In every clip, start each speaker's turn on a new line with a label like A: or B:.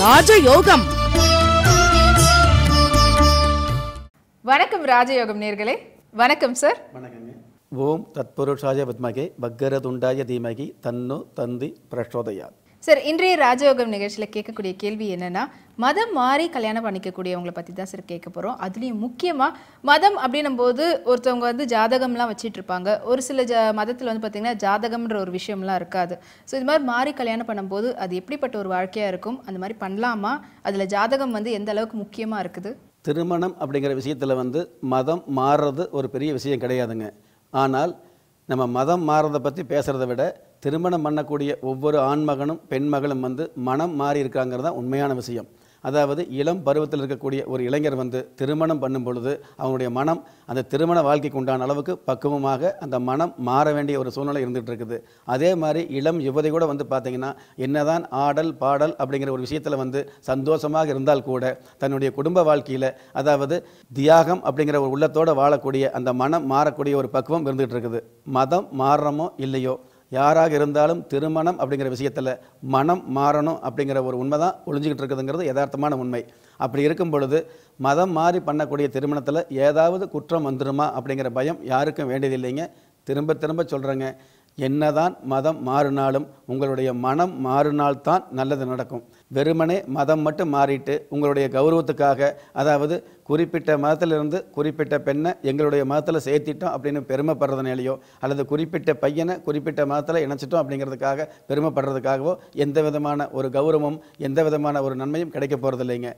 A: ராஜயோகம்.
B: வணக்கம் ராஜயோகம் நேயர்களே. வணக்கம் சார்.
C: வணக்கங்க. ஓம் தத்புருஷாய வித்மகே வக்கரதுண்டாய தீமகி தன்னோ தந்தி பிரச்சோதயாத்.
B: சார், இன்றைய ராஜயோகம் நிகழ்ச்சியில் கேட்கக்கூடிய கேள்வி என்னன்னா, மதம் மாறி கல்யாணம் பண்ணிக்கக்கூடியவங்களை பற்றி தான் சார் கேட்க போகிறோம். அதுலேயும் முக்கியமாக மதம் அப்படின்னும் போது ஒருத்தவங்க வந்து ஜாதகம்லாம் வச்சிட்டு இருப்பாங்க. ஒரு சில மதத்தில் வந்து பார்த்திங்கன்னா ஜாதகம்ன்ற ஒரு விஷயம்லாம் இருக்காது. ஸோ இது மாதிரி மாறி கல்யாணம் பண்ணும்போது அது எப்படிப்பட்ட ஒரு வாழ்க்கையாக இருக்கும், அந்த மாதிரி பண்ணலாமா, அதில் ஜாதகம் வந்து எந்த அளவுக்கு முக்கியமாக இருக்குது?
C: திருமணம் அப்படிங்கிற விஷயத்தில் வந்து மதம் மாறுறது ஒரு பெரிய விஷயம் கிடையாதுங்க. ஆனால் நம்ம மதம் மாறுறதை பற்றி பேசுகிறத விட திருமணம் பண்ணக்கூடிய ஒவ்வொரு ஆண்மகனும் பெண்மகளும் வந்து மனம் மாறி இருக்காங்கிறது தான் உண்மையான விஷயம். அதாவது இளம் பருவத்தில் இருக்கக்கூடிய ஒரு இளைஞர் வந்து திருமணம் பண்ணும் பொழுது அவனுடைய மனம் அந்த திருமண வாழ்க்கைக்கு உண்டான அளவுக்கு பக்குவமாக அந்த மனம் மாற வேண்டிய ஒரு சூழ்நிலை இருந்துகிட்டு இருக்குது. அதே மாதிரி இளம் யுவதி கூட வந்து பார்த்திங்கன்னா என்னதான் ஆடல் பாடல் அப்படிங்கிற ஒரு விஷயத்தில் வந்து சந்தோஷமாக இருந்தால் கூட தன்னுடைய குடும்ப வாழ்க்கையில் அதாவது தியாகம் அப்படிங்கிற ஒரு உள்ளத்தோடு வாழக்கூடிய அந்த மனம் மாறக்கூடிய ஒரு பக்குவம் இருந்துகிட்டு இருக்குது. மதம் மாறுறமோ இல்லையோ, யாராக இருந்தாலும் திருமணம் அப்படிங்கிற விஷயத்தில் மனம் மாறணும் அப்படிங்கிற ஒரு உண்மை தான் ஒழிஞ்சிக்கிட்டு இருக்குதுங்கிறது யதார்த்தமான உண்மை. அப்படி இருக்கும் பொழுது மதம் மாறி பண்ணக்கூடிய திருமணத்தில் ஏதாவது குற்றம் வந்துடுமா அப்படிங்கிற பயம் யாருக்கும் வேண்டியதில்லைங்க. திரும்ப திரும்ப சொல்கிறேங்க, என்னதான் மதம் மாறினாலும் உங்களுடைய மனம் மாறினால்தான் நல்லது நடக்கும். வெறுமனே மதம் மட்டும் மாறிட்டு உங்களுடைய கௌரவத்துக்காக, அதாவது குறிப்பிட்ட மதத்திலிருந்து குறிப்பிட்ட பெண்ணை எங்களுடைய மதத்தில் சேர்த்திட்டோம் அப்படின்னு பெருமைப்படுறதுனாலையோ, அல்லது குறிப்பிட்ட பையனை குறிப்பிட்ட மதத்தில் இணைச்சிட்டோம் அப்படிங்கிறதுக்காக பெருமைப்படுறதுக்காகவோ எந்த விதமான ஒரு கௌரவமும் எந்த விதமான ஒரு நன்மையும் கிடைக்க போகிறது இல்லைங்க.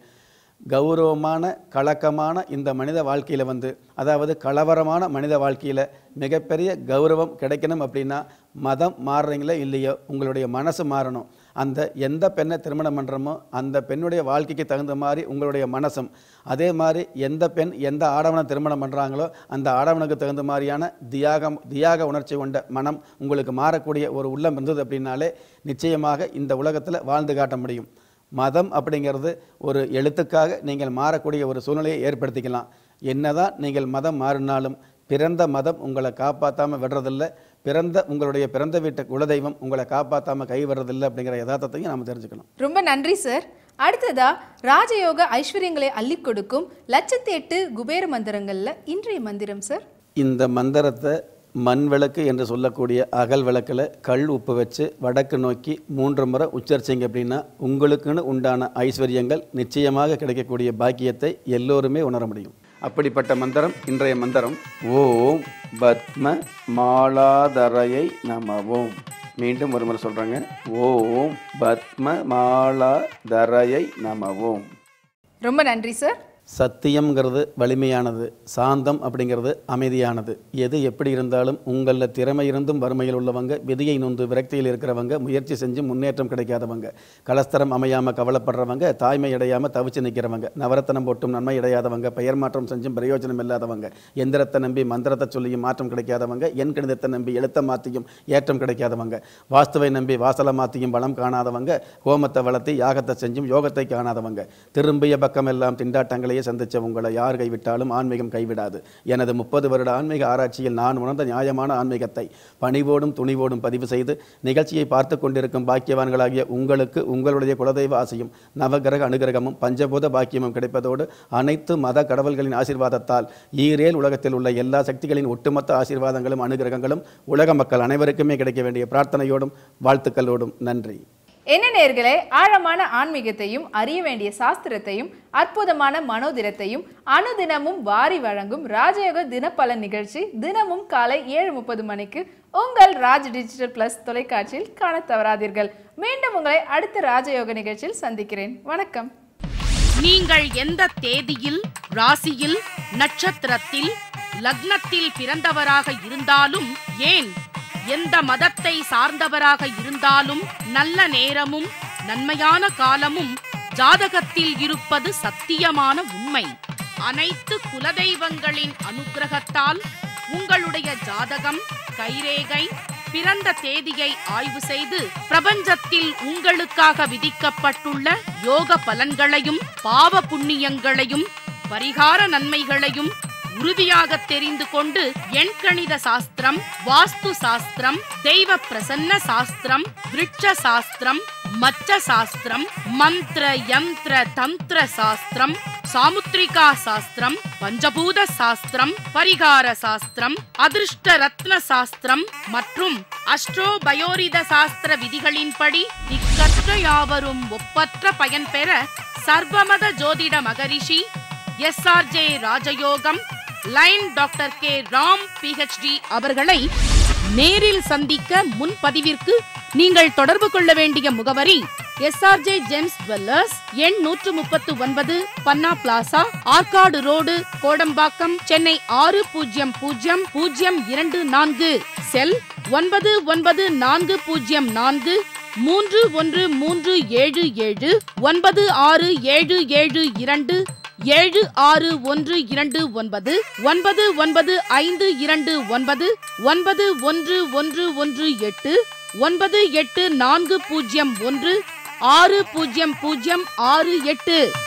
C: கௌரவமான கலக்கமான இந்த மனித வாழ்க்கையில் வந்து, அதாவது கலவரமான மனித வாழ்க்கையில் மிகப்பெரிய கௌரவம் கிடைக்கணும் அப்படின்னா மதம் மாறுறீங்களே இல்லையோ, உங்களுடைய மனசு மாறணும். அந்த எந்த பெண்ணை திருமணம் பண்ணுறமோ அந்த பெண்ணுடைய வாழ்க்கைக்கு தகுந்த மாதிரி உங்களுடைய மனசும், அதே மாதிரி எந்த பெண் எந்த ஆடவனை திருமணம் பண்ணுறாங்களோ அந்த ஆடவனுக்கு தகுந்த மாதிரியான தியாக உணர்ச்சி கொண்ட மனம் உங்களுக்கு மாறக்கூடிய ஒரு உள்ளம் இருந்தது அப்படின்னாலே நிச்சயமாக இந்த உலகத்தில் வாழ்ந்து காட்ட முடியும். மதம் அப்படிங்கிறது ஒரு எழுத்துக்காக நீங்கள் மாறக்கூடிய ஒரு சூழ்நிலையை ஏற்படுத்திக்கலாம். என்னதான் நீங்கள் மதம் மாறினாலும் பிறந்த மதம் உங்களை காப்பாற்றாமல் விடுறதில்லை, உங்களுடைய பிறந்த வீட்டு குலதெய்வம் உங்களை காப்பாற்றாமல் கைவிடுறதில்லை அப்படிங்கிற யதார்த்தத்தையும் நாம் தெரிஞ்சுக்கணும்.
B: ரொம்ப நன்றி சார். அடுத்ததா ராஜயோக ஐஸ்வர்யங்களை அள்ளி கொடுக்கும் 108 குபேர மந்திரங்களில் இன்றைய மந்திரம் சார்.
C: இந்த மந்திரத்தை மண் விளக்கு என்று சொல்லக்கூடிய அகல் விளக்கில் கல் உப்பு வச்சு வடக்கு நோக்கி 3 முறை உச்சரிச்சிங்க அப்படின்னா உங்களுக்குன்னு உண்டான ஐஸ்வர்யங்கள் நிச்சயமாக கிடைக்கக்கூடிய பாக்கியத்தை எல்லோருமே உணர முடியும். அப்படிப்பட்ட மந்திரம் இன்றைய மந்திரம். ஓம் பத்ம மாலாதரையை நமவோம். மீண்டும் ஒரு முறை சொல்கிறேங்க. ஓம் பத்ம மாலாதரையை நமவோம்.
B: ரொம்ப நன்றி சார்.
C: சத்தியம்ங்கிறது வலிமையானது, சாந்தம் அப்படிங்கிறது அமைதியானது. எது எப்படி இருந்தாலும் உங்களில் திறமை இருந்தும் வறுமையில் உள்ளவங்க, விதியை நொந்து விரக்தியில் இருக்கிறவங்க, முயற்சி செஞ்சு முன்னேற்றம் கிடைக்காதவங்க, கலஸ்தரம் அமையாமல் கவலைப்படுறவங்க, தாய்மை அடையாமல் தவிச்சு நிற்கிறவங்க, நவரத்தனம் போட்டும் நன்மை அடையாதவங்க, பெயர் மாற்றம் செஞ்சும் பிரயோஜனம் இல்லாதவங்க, எந்திரத்தை நம்பி மந்திரத்தை சொல்லியும் மாற்றம் கிடைக்காதவங்க, எண் கணிதத்தை நம்பி எழுத்த மாற்றியும் ஏற்றம் கிடைக்காதவங்க, வாஸ்துவை நம்பி வாசலை மாற்றியும் பலம் காணாதவங்க, ஹோமத்தை வளர்த்தி யாகத்தை செஞ்சும் யோகத்தை காணாதவங்க, திரும்பிய பக்கமெல்லாம் திண்டாட்டங்களை சந்திச்ச உங்களை யார் கைவிட்டாலும் ஆன்மீகம் கைவிடாது. எனது 30 வருட ஆன்மீக ஆராய்ச்சியில் நான் உணர்ந்த நியாயமான ஆன்மீகத்தை பணிவோடும் துணிவோடும் பதிவு செய்து நிகழ்ச்சியை பார்த்து கொண்டிருக்கும் பாக்கியவான்களாகிய உங்களுக்கு உங்களுடைய குலதெய்வ ஆசையும் நவகிரக அனுகிரகமும் பஞ்சபூத பாக்கியமும் கிடைப்பதோடு அனைத்து மத கடவுள்களின் ஆசீர்வாதத்தால் ஈரேல் உலகத்தில் உள்ள எல்லா சக்திகளின் ஒட்டுமொத்த ஆசீர்வாதங்களும் அனுகிரகங்களும் உலக மக்கள் அனைவருக்குமே கிடைக்க வேண்டிய பிரார்த்தனையோடும் வாழ்த்துக்களோடும் நன்றி.
B: என்ன நேயர்களே, ஆழமான ஆன்மீகத்தையும் அறிய வேண்டிய சாஸ்திரத்தையும் அற்புதமான மனோதிரத்தையும் அனுதினமும் வாரி வழங்கும் ராஜயோக தினப்பலன் நிகழ்ச்சி தினமும் காலை 7:30 மணிக்கு உங்கள் ராஜ் டிஜிட்டல் பிளஸ் தொலைக்காட்சியில் காண தவறாதீர்கள். மீண்டும் உங்களை அடுத்த ராஜயோக நிகழ்ச்சியில் சந்திக்கிறேன். வணக்கம்.
A: நீங்கள் எந்த தேதியில், ராசியில், நட்சத்திரத்தில், லக்னத்தில் பிறந்தவராக இருந்தாலும், ஏன் எந்த மதத்தை சார்ந்தவராக இருந்தாலும் நல்ல நேரமும் நன்மையான காலமும் ஜாதகத்தில் இருப்பது சத்தியமான உண்மை. அனைத்து குலதெய்வங்களின் அனுக்கிரகத்தால் உங்களுடைய ஜாதகம், கைரேகை, பிறந்த தேதியை ஆய்வு செய்து பிரபஞ்சத்தில் உங்களுக்காக விதிக்கப்பட்டுள்ள யோக பலன்களையும் பாவ புண்ணியங்களையும் பரிகார நன்மைகளையும் உறுதியாக தெரிந்து கொண்டு எண்கணித சாஸ்திரம், வாஸ்து சாஸ்திரம், தெய்வ பிரசன்ன சாஸ்திரம், விருட்ச சாஸ்திரம், மச்ச சாஸ்திரம், மந்திர யந்திர தந்திர சாஸ்திரம், சாமுத்ரிகா சாஸ்திரம், பஞ்சபூத சாஸ்திரம், பரிகார சாஸ்திரம், அதிர்ஷ்ட ரத்ன சாஸ்திரம் மற்றும் அஸ்ட்ரோபயோரித சாஸ்திர விதிகளின்படி திக்கற்ற யாவரும் ஒப்பற்ற பயன் பெற சர்வமத ஜோதிட Maharishi SRJ Rajayogam line doctor K Ram PhD அவர்களை நேரில் சந்திக்க முன்பதிவிற்கு நீங்கள் தொடர்பு கொள்ள வேண்டிய முகவரி SRJ ஜெம்ஸ் ஜுவல்லர்ஸ், எண் 139, Panna plaza, Arcot road, Kodambakkam, Chennai 600024, cell 994004 3137 9677 76129 99529 91118 98401 60068